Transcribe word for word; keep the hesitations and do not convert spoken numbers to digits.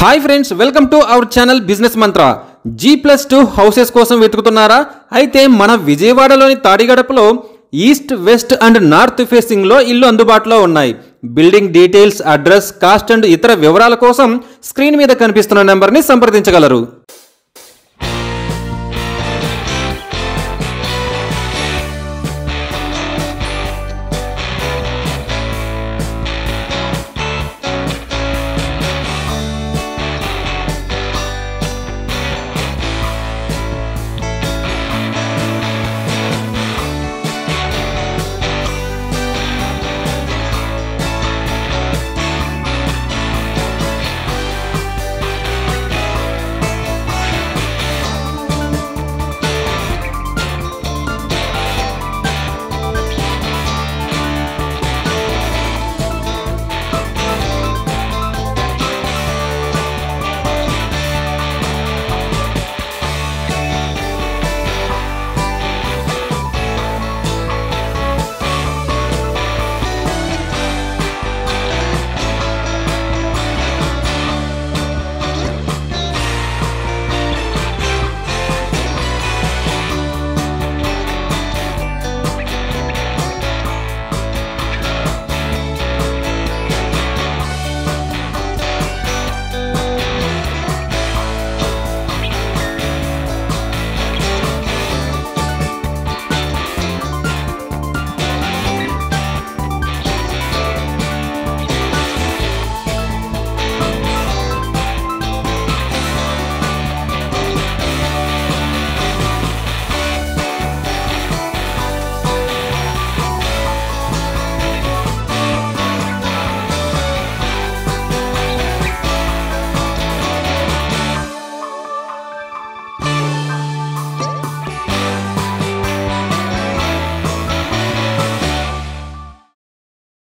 Hi friends, welcome to our channel business Mantra. G plus two houses కోసం వెతుకుతున్నారా? అయితే మన విజయవాడలోని తాడిగడపలో east, west and north facing లో ఇల్లు అందుబాటులో ఉన్నాయి. Building details, address, cost and ఇతర వివరాల కోసం స్క్రీన్ మీద కనిపిస్తున్న నెంబర్ని సంప్రదించగలరు.